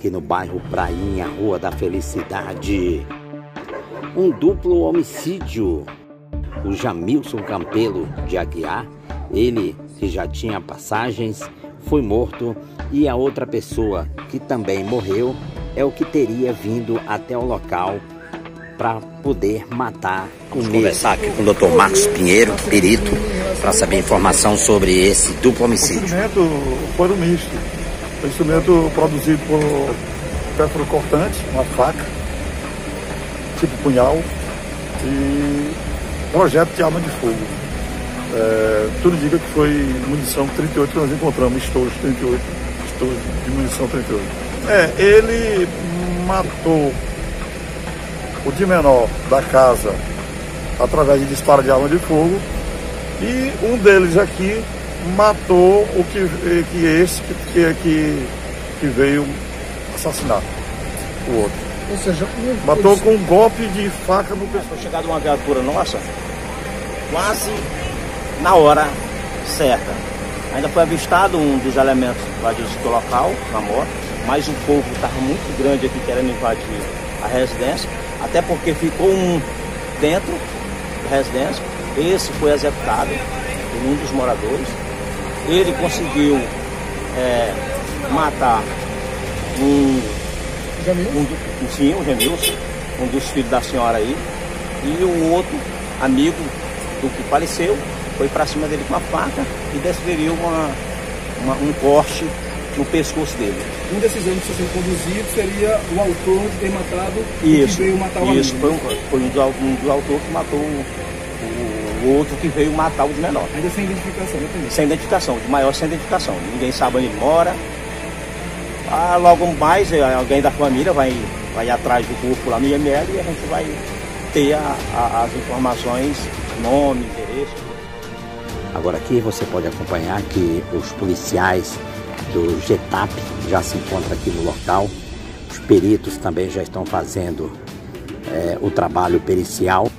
aqui no bairro Prainha, Rua da Felicidade. Um duplo homicídio. O Jamilson Campelo de Aguiar, ele que já tinha passagens, foi morto, e a outra pessoa que também morreu é o que teria vindo até o local para poder matar o mesmo. Conversar aqui com o Dr. Marcos Pinheiro, perito, para saber informação sobre esse duplo homicídio. O instrumento foi um misto. O instrumento produzido por pérfuro cortante, uma faca, tipo punhal, e projeto de arma de fogo. Tudo indica que foi munição 38 que nós encontramos, estojos 38, estojos de munição 38. Ele matou o de menor da casa através de disparo de arma de fogo, e um deles aqui matou o que veio assassinar o outro. Ou seja, matou com um golpe de faca no pescoço. Foi chegada uma viatura nossa quase na hora certa. Ainda foi avistado um dos elementos invadidos do local, na moto, mas o fogo estava muito grande aqui querendo invadir a residência, até porque ficou um dentro da residência. Esse foi executado por um dos moradores. Ele conseguiu matar o Jamilson, um dos filhos da senhora aí, e o outro amigo do que faleceu foi para cima dele com a faca e desferiu um corte no pescoço dele. Um desses anos que está sendo conduzido seria o autor de ter matado o que veio matar o amigo. Isso, foi um dos autores que matou o outro que veio matar o de menor. Ainda sem identificação, né? Sem identificação, de maior sem identificação. Ninguém sabe onde ele mora. Logo mais, alguém da família vai atrás do corpo lá no IML e a gente vai ter as informações, nome, endereço. Agora aqui você pode acompanhar que os policiais do GETAP já se encontram aqui no local. Os peritos também já estão fazendo o trabalho pericial.